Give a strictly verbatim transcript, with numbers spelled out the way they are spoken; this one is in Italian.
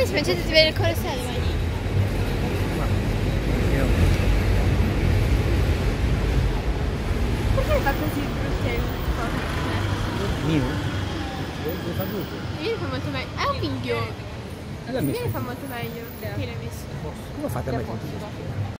mi spingete di vedere il colesterolo domani. Perché fa così brutte cose? Mio? Lo fa brutto? Ieri fa molto meglio. È un pinghio. L'ha messo. Ieri fa molto meglio. Che l'hai messo? Come fate a mettere?